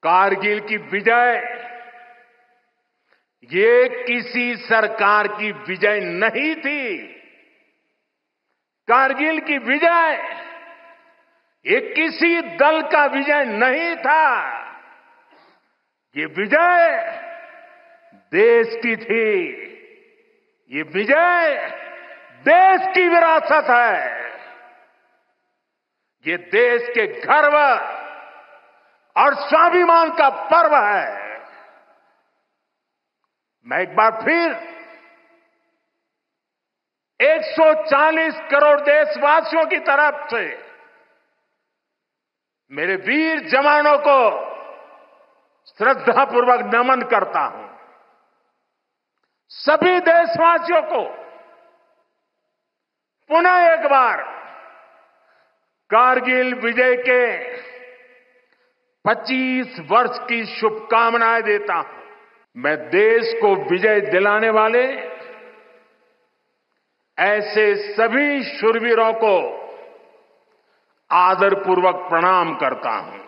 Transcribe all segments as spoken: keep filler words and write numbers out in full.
कारगिल की विजय ये किसी सरकार की विजय नहीं थी। कारगिल की विजय ये किसी दल का विजय नहीं था। ये विजय देश की थी। ये विजय देश की विरासत है। ये देश के गर्व और स्वाभिमान का पर्व है। मैं एक बार फिर एक सौ चालीस करोड़ देशवासियों की तरफ से मेरे वीर जवानों को श्रद्धापूर्वक नमन करता हूं। सभी देशवासियों को पुनः एक बार कारगिल विजय के पच्चीस वर्ष की शुभकामनाएं देता हूं। मैं देश को विजय दिलाने वाले ऐसे सभी शूरवीरों को आदरपूर्वक प्रणाम करता हूं।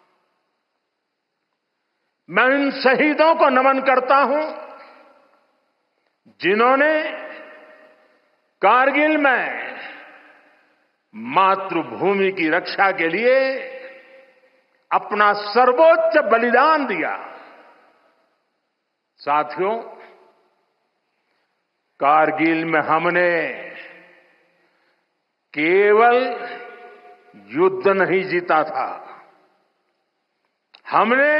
मैं उन शहीदों को नमन करता हूं जिन्होंने कारगिल में मातृभूमि की रक्षा के लिए अपना सर्वोच्च बलिदान दिया। साथियों, कारगिल में हमने केवल युद्ध नहीं जीता था, हमने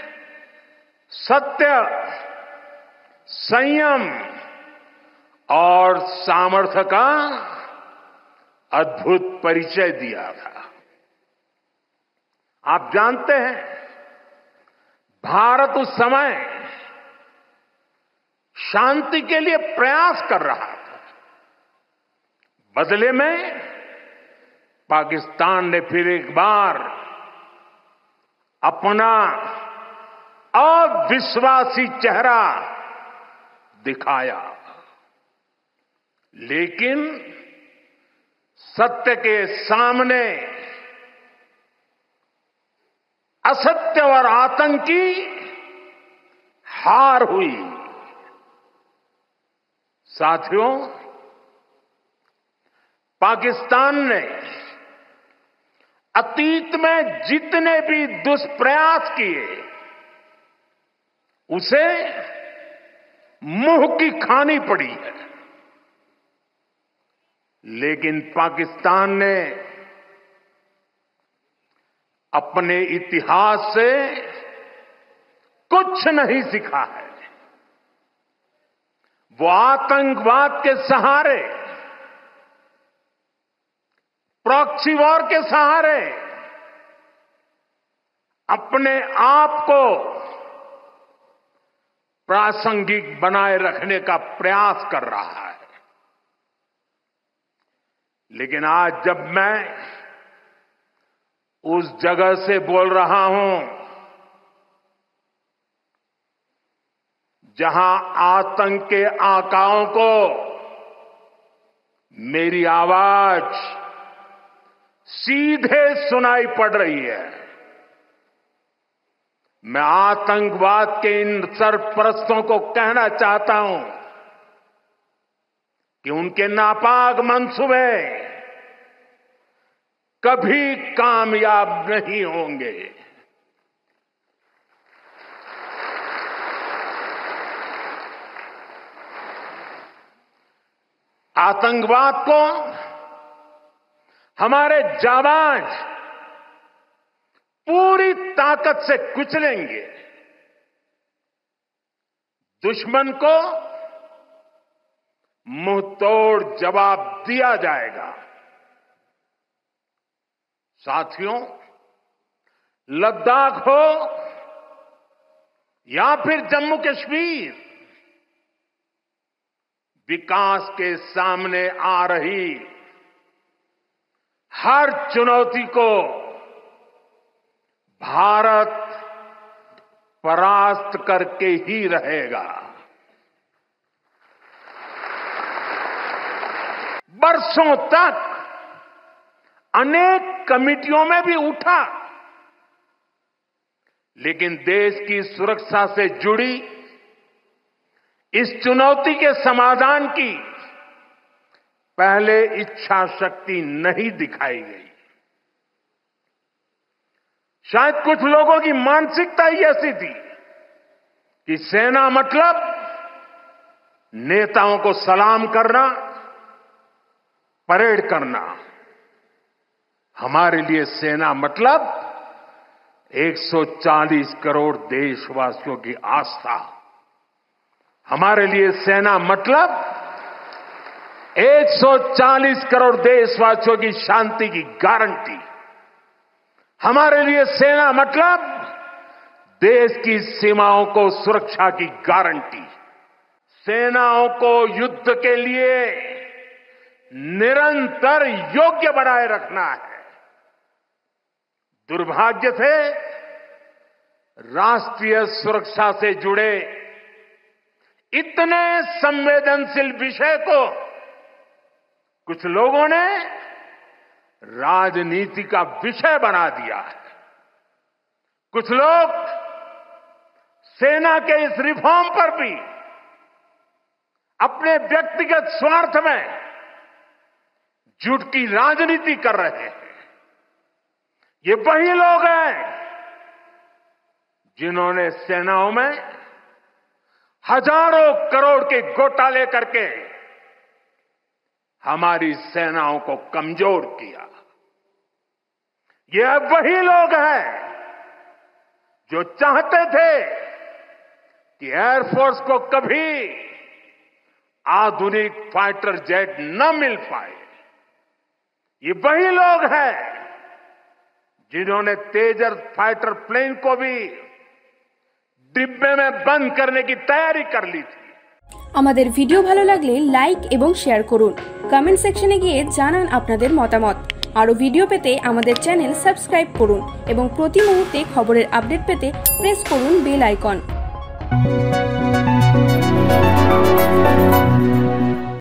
सत्य, संयम और सामर्थ्य का अद्भुत परिचय दिया था। आप जानते हैं, भारत उस समय शांति के लिए प्रयास कर रहा था। बदले में पाकिस्तान ने फिर एक बार अपना अविश्वासी चेहरा दिखाया। लेकिन सत्य के सामने असत्य और आतंक की हार हुई। साथियों, पाकिस्तान ने अतीत में जितने भी दुष्प्रयास किए उसे मुंह की खानी पड़ी है। लेकिन पाकिस्तान ने अपने इतिहास से कुछ नहीं सीखा है। वो आतंकवाद के सहारे, प्रॉक्सी वॉर के सहारे अपने आप को प्रासंगिक बनाए रखने का प्रयास कर रहा है। लेकिन आज जब मैं उस जगह से बोल रहा हूं जहां आतंक के आकाओं को मेरी आवाज सीधे सुनाई पड़ रही है, मैं आतंकवाद के इन सरपरस्तों को कहना चाहता हूं कि उनके नापाक मंसूबे कभी कामयाब नहीं होंगे। आतंकवाद को हमारे जाबाज पूरी ताकत से कुचलेंगे। दुश्मन को मुंह तोड़ जवाब दिया जाएगा। साथियों, लद्दाख हो या फिर जम्मू कश्मीर, विकास के सामने आ रही हर चुनौती को भारत परास्त करके ही रहेगा। बरसों तक अनेक कमिटियों में भी उठा, लेकिन देश की सुरक्षा से जुड़ी इस चुनौती के समाधान की पहले इच्छा शक्ति नहीं दिखाई गई। शायद कुछ लोगों की मानसिकता ही ऐसी थी कि सेना मतलब नेताओं को सलाम करना, परेड करना। हमारे लिए सेना मतलब एक सौ चालीस करोड़ देशवासियों की आस्था। हमारे लिए सेना मतलब एक सौ चालीस करोड़ देशवासियों की शांति की गारंटी। हमारे लिए सेना मतलब देश की सीमाओं को सुरक्षा की गारंटी। सेनाओं को युद्ध के लिए निरंतर योग्य बनाए रखना है। दुर्भाग्य से राष्ट्रीय सुरक्षा से जुड़े इतने संवेदनशील विषय को कुछ लोगों ने राजनीति का विषय बना दिया है। कुछ लोग सेना के इस रिफॉर्म पर भी अपने व्यक्तिगत स्वार्थ में झूठ की राजनीति कर रहे हैं। ये वही लोग हैं जिन्होंने सेनाओं में हजारों करोड़ के घोटाले करके हमारी सेनाओं को कमजोर किया। ये वही लोग हैं जो चाहते थे कि एयरफोर्स को कभी आधुनिक फाइटर जेट न मिल पाए। ये वही लोग हैं जिन्होंने तेजस फाइटर प्लेन को भी डिब्बे में बंद करने की तैयारी कर ली थी। আমাদের ভিডিও ভালো লাগলে লাইক এবং শেয়ার করুন। কমেন্ট সেকশনে গিয়ে জানান আপনাদের মতামত। আরো ভিডিও পেতে আমাদের চ্যানেল সাবস্ক্রাইব করুন এবং প্রতি মুহূর্তে খবরের আপডেট পেতে প্রেস করুন বেল আইকন।